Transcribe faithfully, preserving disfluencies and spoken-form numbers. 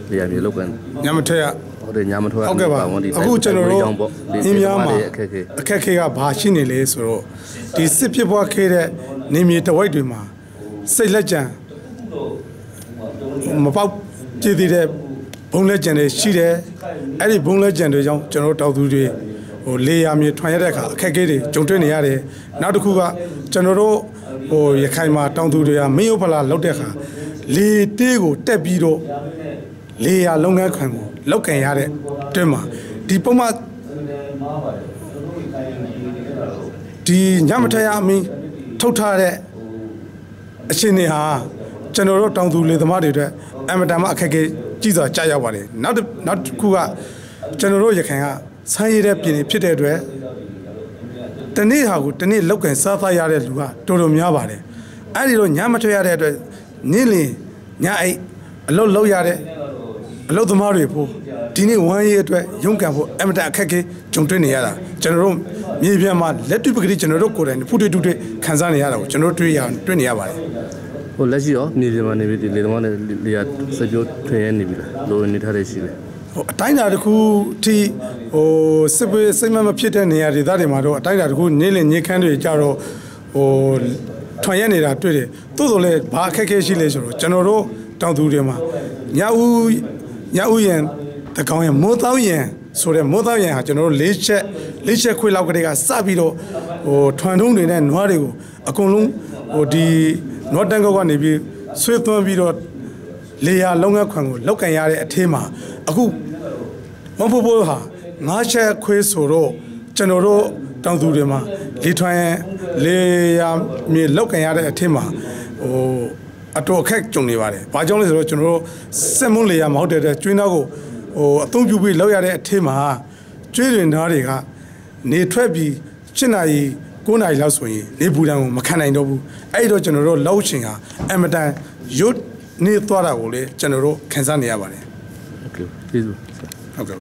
လေယာမြေလောက်ကန်ညမထက်ရဟုတ်တယ်ညမထွက်ရဟုတ်ကဲ့ပါအခုကျွန်တော်တို့အင်းများမှာအခက်အခဲအခက်အခဲကဘာရှိနေလဲဆိုတော့ဒီစစ်ဖြစ်ပွားခဲ့တဲ့နေမြေတဝိုက်တွေမှာစိတ်လက်ကြံမပေါက်ကြည့်သေးတဲ့ဘုံလက်ကြံတွေရှိတယ်အဲ့ဒီဘုံလက်ကြံတွေကြောင့်ကျွန်တော်တို့တောက်သူတွေဟိုလေယာမြေထွန်ရတဲ့အခါအခက်အခဲတွေကြုံတွေ့နေရတယ်နောက်တစ်ခုကကျွန်တော်တို့ဟိုရခိုင်မှာတောင်သူတွေကမင်းရုပ်ဖလာလောက်တဲ့အခါလေတေးကိုတက်ပြီးတော့လေယာလုပ်ငန်းခွင်ကိုလောက်ကန်ရတဲ့တွင်းမှာဒီပုံမှန်ဒီညမထရအမင်းထုတ်ထားတဲ့အရှင်တွေဟာကျွန်တော်တို့တောင်သူလေသမားတွေအတွက်အမတန်မှအခက်အခဲကြီးစွာကြာရောက်ပါတယ်နောက်နောက်တစ်ခုကကျွန်တော်တို့ရခိုင်ကဆိုင်းရတဲ့ပြည်ဖြစ်တဲ့အတွက်တနေ့ဟာကိုတနေ့လောက်ကန်စားသားရတဲ့လူကတော်တော်များပါတယ်အဲ့ဒီတော့ညမထရတဲ့အတွက်နေ့လင်ညအိအလုပ်လုပ်ရတဲ့အလုပ်သမားတွေဖို့ဒီနေ့ဝမ်းရေးအတွက်ရုန်းကန်ဖို့အမတန်အခက်အခဲကြုံတွေ့နေရတာကျွန်တော်တို့မြေပြင်မှာလက်တွေ့ပကတိကျွန်တော်တို့ကိုယ်တိုင်ဖူးတွေ့တူတွေ့ခံစားနေရတာကိုကျွန်တော်တို့တွေ့ရတွေ့နေရပါတယ်ဟိုလက်ရှိရောမြေပြင်မှာနေပြီးလေသမားနဲ့လေယာစကြိုးထွင်ရနေပြီလားလိုနေထားတဲ့ရှိတယ်ဟိုအတိုင်းတာတစ်ခုထိဟိုစစ်ပေးစိတ်မမဖြစ်တဲ့နေရာဒေသတွေမှာတော့အတိုင်းတာတစ်ခုနေလင်ညခန်းတွေကြတော့ဟိုထွန်ရနေတာတွေ့တယ်တိုးတော်လည်းဘာအခက်အခဲရှိလဲဆိုတော့ကျွန်တော်တို့တောင်သူတွေမှာညဦးညဦးရန်တကောင်ရမိုးတောင်းရန်ဆိုတဲ့မိုးတောင်းရန်ဟာကျွန်တော်တို့လေးချက်လေးချက်ခွေလောက်ကလေးကစပြီးတော့ဟိုထွန်ထုံးတွေနဲ့နွားတွေကိုအကုန်လုံးဟိုဒီနွားတန်းကောက်ကနေပြီးဆွေးသွန်းပြီးတော့လေယာလုပ်ငန်းခွင်ကိုလောက်ကန်ရတဲ့အထင်းမှာအခုမဖို့ဖို့ဟာငါးချက်ခွေးဆိုတော့ကျွန်တော်တို့တောင်သူတွေမှာလေထွန်လေယာမြေလောက်ကန်ရတဲ့အထင်းမှာဟိုအတော်အခက်ကြုံနေပါတယ်။ဘာကြောင့်လဲဆိုတော့ကျွန်တော်တို့စက်မုံလေယာမဟုတ်တဲ့ကျွေးနောက်ကိုဟိုအသုံးပြုပြီးလောက်ရတဲ့အထင်းမှာကျွေးတွေနားတွေကနေထွက်ပြီး၈နာရီ၉နာရီလောက်ဆိုရင်လေပူတန်းကိုမခံနိုင်တော့ဘူး။အဲ့တော့ကျွန်တော်တို့လောက်ချင်ဟာအမတန်ရွတ်နေသွားတာကိုလေကျွန်တော်တို့ခံစားနေရပါတယ်။ Okay, please. Okay.